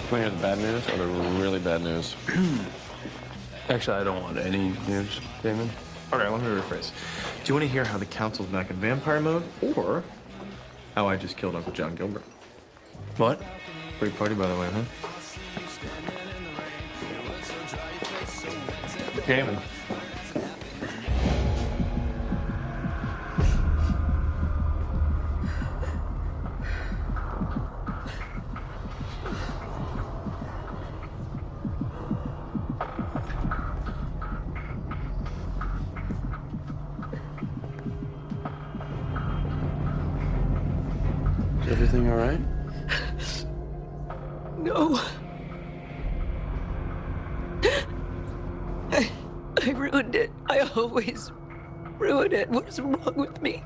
Want to hear the bad news or the really bad news? Actually, I don't want any news, Damon. All right, let me rephrase. Do you want to hear how the council's back in vampire mode, or how I just killed Uncle John Gilbert? What? Great party, by the way, huh? Damon. Is everything all right? No. I ruined it. I always ruin it. What is wrong with me?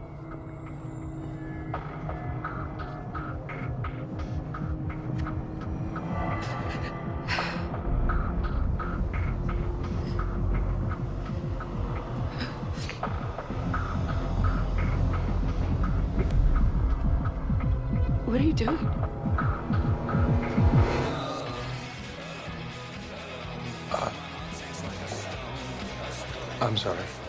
What are you doing? I'm sorry.